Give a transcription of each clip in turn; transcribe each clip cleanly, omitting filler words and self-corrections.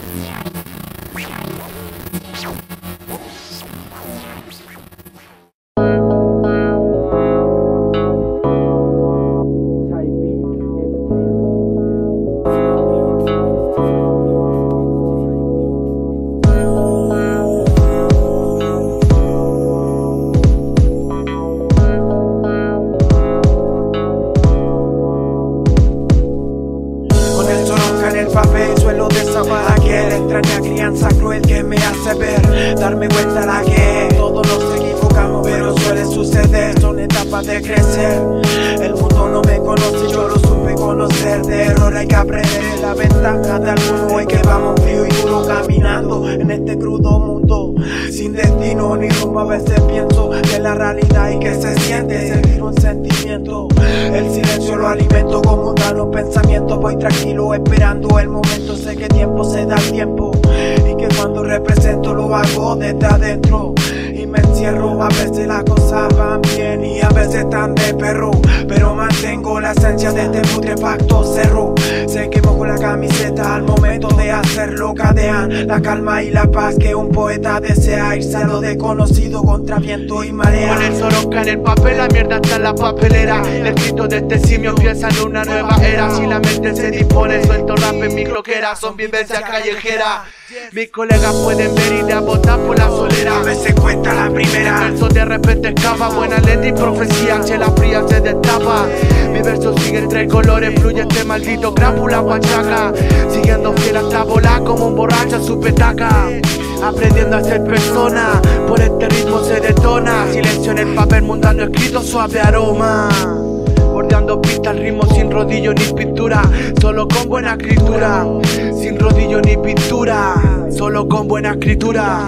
Suelo desabar aquel extraña crianza cruel que me hace ver, darme cuenta de la que todos nos equivocamos, pero suele suceder, son etapas de crecer. El mundo no me conoce, yo lo supe conocer, de error hay que aprender, la ventaja de alguno es que vamos frío y duro caminando en este crudo mundo, sin destino ni rumbo. A veces pienso de la realidad y que se siente sentir un sentimiento, el silencio lo alimento como un los pensamientos, voy tranquilo esperando el momento, sé que tiempo se da el tiempo y que cuando represento lo hago desde adentro y me encierro. A veces las cosas van bien y a veces están de perro, pero mantengo la esencia de este putrefacto cerro. Sé que mojo la camiseta al momento de hacerlo, cadean la calma y la paz que un poeta desea, irse a lo desconocido contra viento y marea. Con el Soroka en el papel, la mierda está en la papelera. El escrito de este simio empieza en una nueva era. Si la mente se dispone, suelto rap en mi cloquera, son vivencia callejera. Mis colegas pueden ver y de a botar por la solera. A veces cuesta la primera, el verso de repente escapa, buena letra y profecía, chela fría se destapa. Mi verso sigue entre colores, fluye este maldito crápula guachaca, siguiendo fiel hasta volar como un borracho a su petaca. Aprendiendo a ser persona, por este ritmo se detona. Silencio en el papel, mundando escrito suave aroma. Bordeando pistas, ritmo sin rodillo ni pintura, solo con buena escritura. Sin rodillo ni pintura, solo con buena escritura.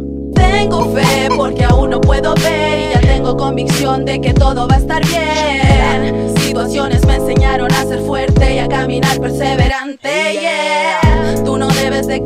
Tengo fe porque aún no puedo ver y ya tengo convicción de que todo va a estar bien. Situaciones me enseñaron a ser fuerte y a caminar perseverante, yeah. Tú no debes de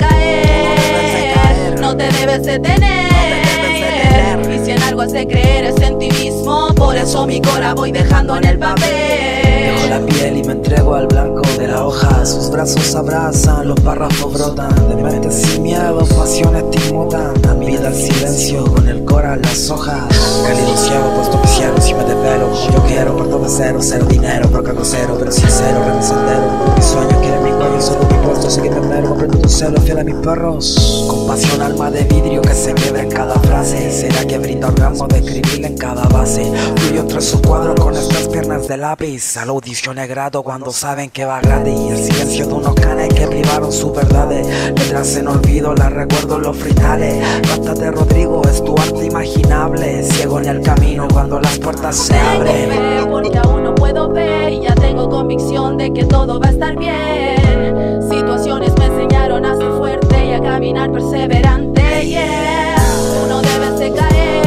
caer, no te debes detener. Y si en algo hace creer es en ti mismo, por eso mi cora voy dejando en el papel. Dejo la piel y me entrego al blanco de la hoja, sus brazos abrazan, los párrafos brotan, de mente sin miedo, pasiones te inmutan, a mi vida el silencio, con el cora las hojas. Cálido ciego, puesto mi cielo, si me desvelo como yo quiero, parto de cero, cero dinero, procado cero, pero sincero, representero. Mis sueños quieren mi cuello, solo mi puesto, sé que me mero, comprendo tu celo, fiel a mis perros. Compasión, alma de vidrio que se quiebra en cada frase, será que brinda orgasmo de escribirla en cada base. Fluyo entre sus cuadros con estas piernas de lápiz, a la audición es grato cuando saben que va gratis. El silencio de unos canes que privaron sus verdades, letras en olvido, las recuerdo en los fritales. Basta de Rodrigo, es tu arte imaginable, ciego en el camino cuando las puertas se abren. Tengo fe porque aún no puedo ver y ya tengo convicción de que todo va a estar bien. Situaciones me enseñaron a ser fuerte y a caminar perseverante, yeah. Tú no debes de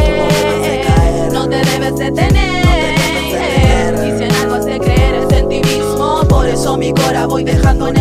caer, no te debes detener. Y si en algo hace creer es en ti mismo, por eso mi cora voy dejando en